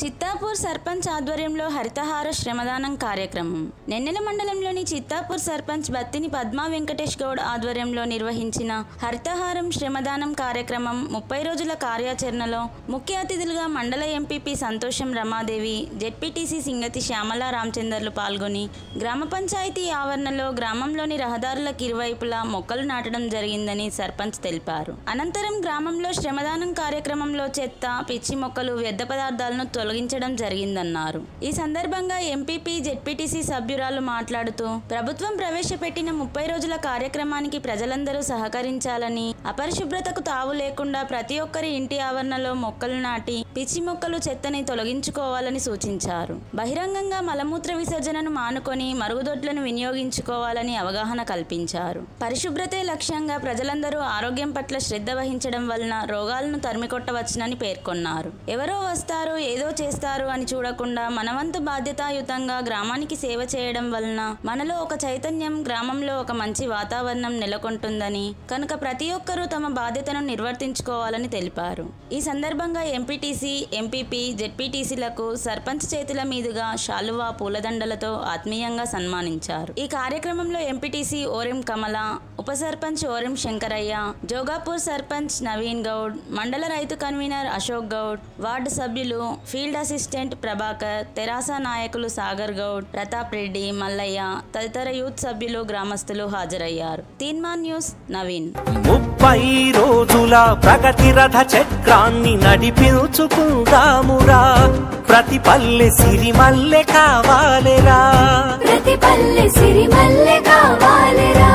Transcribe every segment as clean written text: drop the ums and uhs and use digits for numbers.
చిత్తాపూర్ సర్పంచ్ ఆధ్వర్యంలో హరితహార శ్రమదానం కార్యక్రమం. నెన్నెల మండలంలోని చిత్తాపూర్ సర్పంచ్ బత్తిని పద్మా వెంకటేష్ గౌడ్ ఆధ్వర్యంలో నిర్వహించిన హరితహారం శ్రమదానం కార్యక్రమం 30 రోజుల కార్యాచరణలో ముఖ్య అతిథులుగా మండల ఎంపీపీ సంతోషం రమాదేవి, జెడ్పీటీసీ సింగతి శ్యామల రామచందర్లు పాల్గొని గ్రామ పంచాయతీ ఆవరణలో గ్రామంలోని రహదారులకు ఇరువైపులా మొక్కలు నాటడం జరిగిందని సర్పంచ్ తెలిపారు. అనంతరం గ్రామంలో శ్రమదానం కార్యక్రమంలో చెత్త, పిచ్చి మొక్కలు, వ్యర్థ పదార్థాలను తొలగించడం జరిగిందన్నారు. ఈ సందర్భంగా ఎంపీపీ, జెడ్పీటీసీ సభ్యురాలు మాట్లాడుతూ ప్రభుత్వం ప్రవేశపెట్టిన 30 రోజుల కార్యక్రమానికి ప్రజలందరూ సహకరించాలని, అపరిశుభ్రతకు తావు లేకుండా ప్రతి ఒక్కరి ఇంటి ఆవరణలో మొక్కలు నాటి పిచ్చి మొక్కలు, చెత్తని తొలగించుకోవాలని సూచించారు. బహిరంగంగా మలమూత్ర విసర్జనను మానుకొని మరుగుదొడ్లను వినియోగించుకోవాలని అవగాహన కల్పించారు. పరిశుభ్రతే లక్ష్యంగా ప్రజలందరూ ఆరోగ్యం పట్ల శ్రద్ధ వహించడం వలన రోగాలను తరిమికొట్టవచ్చునని పేర్కొన్నారు. ఎవరో వస్తారు, ఏదో చేస్తారు అని చూడకుండా మనవంతు బాధ్యతాయుతంగా గ్రామానికి సేవ చేయడం వలన మనలో ఒక చైతన్యం, గ్రామంలో ఒక మంచి వాతావరణం నెలకొంటుందని, కనుక ప్రతి ఒక్కరూ తమ బాధ్యతను నిర్వర్తించుకోవాలని తెలిపారు. ఈ సందర్భంగా ఎంపీటీసీ, ఎంపీపీ, జెడ్పీటీసీలకు సర్పంచ్ చేతుల మీదుగా శాలువా, పూలదండలతో ఆత్మీయంగా సన్మానించారు. ఈ కార్యక్రమంలో ఎంపీటీసీ ఓరెం కమల, ఉప సర్పంచ్ ఓరెం శంకరయ్య, జోగాపూర్ సర్పంచ్ నవీన్ గౌడ్, మండల రైతు కన్వీనర్ అశోక్ గౌడ్, వార్డు సభ్యులు, ఫీల్డ్ అసిస్టెంట్ ప్రభాకర్, తెరాస నాయకులు సాగర్ గౌడ్, ప్రతాప్ రెడ్డి, మల్లయ్య తదితర యూత్ సభ్యులు, గ్రామస్తులు హాజరయ్యారు. తీన్మాన్ న్యూస్, నవీన్. 30 రోజుల ప్రగతి రథ చక్రాన్ని నడిపించుకుందామురా, ప్రతి పల్లె సిరిమల్లె కావాలెరా, ప్రతి పల్లె సిరిమల్లె కావాలెరా.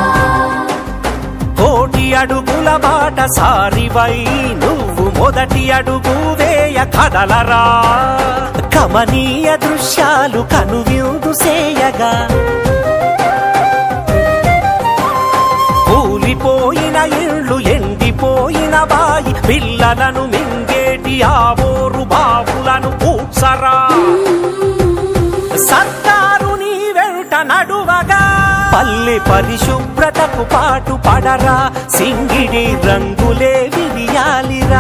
కోటి అడుగుల బాట సారివై నువ్వు మొదటి అడుగు వేయ కదలరా, కమనీయ దృశ్యాలు కనువిందు సేయగా, కూలిపోయిన ఇళ్ళు, ఎండిపోయిన బాయి, పిల్లలను మింగేటి ఆవోరు బావులను పూడ్చరా, సర్కారు నీ వెంట నడువగా, పల్లె పరిశుభ్రతకు పాటు పడరా, సింగిడి రంగులే విరియాలిరా.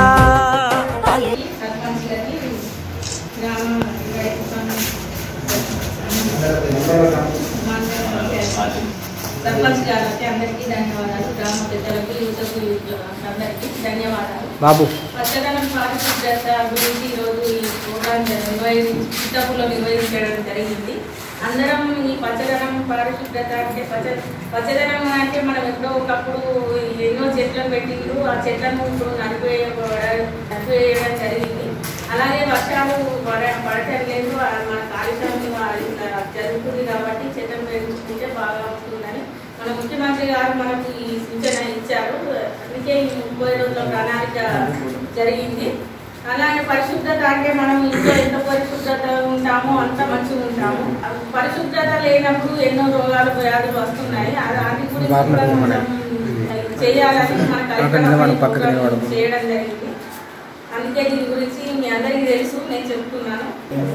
సర్పంచ్ గారికి అందరికీ ధన్యవాదాలు. గ్రామ పెద్దలకు, యువతకు, అందరికీ ధన్యవాదాలు. పచ్చదనం పారిశుభ్రత గురించి ఈరోజు ఈ ప్రోగ్రాం చిత్తపూర్లో నిర్వహించడం జరిగింది. అందరం ఈ పచ్చదనం, పారిశుభ్రత అంటే పచ్చదనం అంటే మనం ఎప్పుడో ఒకప్పుడు ఎన్నో చెట్లను పెట్టిండ్రు, ఆ చెట్లను ఇప్పుడు నడిపేయడం జరిగింది. అలాగే వర్షాలు పడటం లేదు, మన కాలుష్యం జరుగుతుంది కాబట్టి చెట్లను పెంచుకుంటే బాగా ఉంటుందని మన ముఖ్యమంత్రి గారు మనకు ఈ సూచన ఇచ్చారు. అందుకే ఈ 30 రోజుల ప్రణాళిక జరిగింది. అలాగే పరిశుభ్రత అంటే మనం ఇంట్లో ఎంత పరిశుభ్రత ఉంటామో అంత మంచిగా ఉంటాము. పరిశుభ్రత లేనప్పుడు ఎన్నో రోగాలు, వ్యాధులు వస్తున్నాయి. అది గురించి మనం చేయాలని మన కార్యక్రమం చేయడం జరిగింది. అందుకే దీని గురించి మీ అందరికీ తెలుసు, నేను చెప్తున్నాను.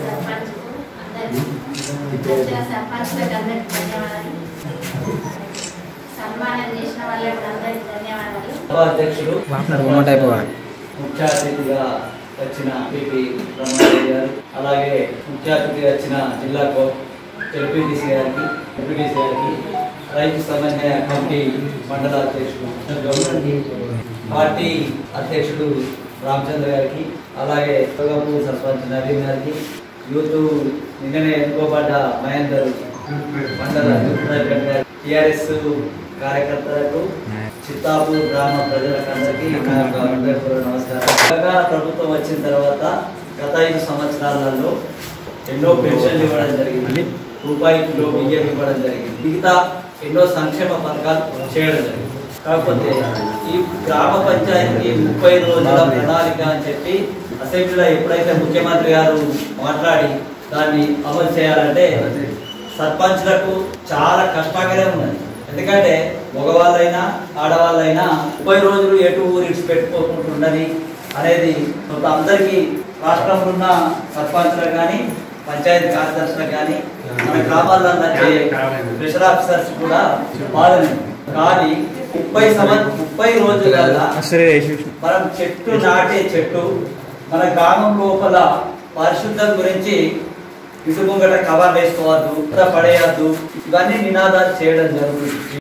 సర్పంచ్లకు అందరికీ ధన్యవాదాలు. సన్మానం చేసిన వాళ్ళకి అందరికీ ధన్యవాదాలు. అధ్యక్షుడు, ముఖ్య అతిథిగా వచ్చిన పిపి రమాదేవి గారు, అలాగే ముఖ్య అతిథిగా వచ్చిన జిల్లా జెడ్పీటీసీ గారికి, ఎంపీటీసీ గారికి, రైతు సమన్వయ కమిటీ మండల అధ్యక్షుడు, పార్టీ అధ్యక్షుడు రామచంద్ర గారికి, అలాగే జోగాపూర్ సర్పంచ్ నవీన్ గారికి, యూత్ నిన్ననే ఎన్నుకోబడ్డ మహేందర్ మండల యూత్ ప్రెసిడెంట్ గారికి, టీఆర్ఎస్ కార్యకర్తలకు, చిత్తాపూర్ గ్రామ ప్రజలకు అందరికీ నమస్కారం. తెలంగాణ ప్రభుత్వం వచ్చిన తర్వాత గత 5 సంవత్సరాలలో ఎన్నో పెన్షన్లు ఇవ్వడం జరిగింది, రూపాయికిలో బియ్యం ఇవ్వడం జరిగింది, మిగతా ఎన్నో సంక్షేమ పథకాలు చేయడం జరిగింది. కాకపోతే ఈ గ్రామ పంచాయతీ 30 రోజుల ప్రణాళిక అని చెప్పి అసెంబ్లీలో ఎప్పుడైతే ముఖ్యమంత్రి గారు మాట్లాడి దాన్ని అమలు చేయాలంటే సర్పంచ్లకు చాలా కష్టంగానే ఉన్నది. ఎందుకంటే మగవాళ్ళైనా ఆడవాళ్ళైనా 30 రోజులు ఎటు ఊరిడ్చి పెట్టుకోకుంటుండని అనేది అందరికీ రాష్ట్రంలో ఉన్న సర్పంచ్లకు కానీ, పంచాయతీ కార్యదర్శులకు కానీ, మన గ్రామాల్లో స్పెషల్ ఆఫీసర్స్ కూడా బాధలేదు. కానీ 30 రోజుల మనం చెట్టు నాటే చెట్టు మన గ్రామం లోపల పరిశుద్ధం గురించి ఇటు ముంగట కవర్ వేసుకోవద్దు, పడేయద్దు, ఇవన్నీ నినాదాలు చేయడం జరుగుతుంది.